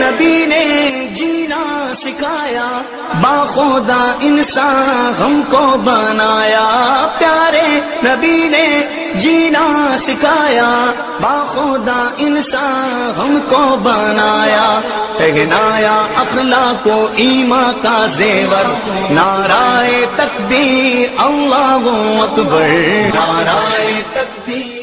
नबी ने जीना सिखाया, बाखुदा इंसान हमको बनाया। प्यारे नबी ने जीना सिखाया, बाखुदा इंसान हमको बनाया। पहनाया अखलाको ईमान का जेवर, नाराए तकबीर अल्लाहु अकबर, नाराए तकबीर।